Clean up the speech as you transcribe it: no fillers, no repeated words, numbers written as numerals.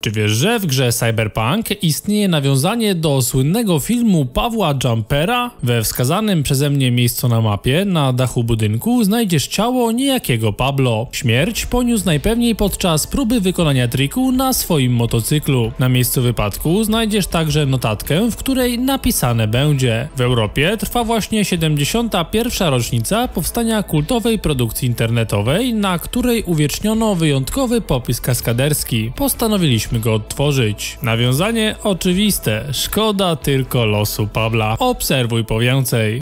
Czy wiesz, że w grze Cyberpunk istnieje nawiązanie do słynnego filmu Pawła Jumpera? We wskazanym przeze mnie miejscu na mapie, na dachu budynku, znajdziesz ciało niejakiego Pablo. Śmierć poniósł najpewniej podczas próby wykonania triku na swoim motocyklu. Na miejscu wypadku znajdziesz także notatkę, w której napisane będzie: w Europie trwa właśnie 71. rocznica powstania kultowej produkcji internetowej, na której uwieczniono wyjątkowy popis kaskaderski. Postanowiliśmy go odtworzyć. Nawiązanie oczywiste, szkoda tylko losu Pabla. Obserwuj po więcej.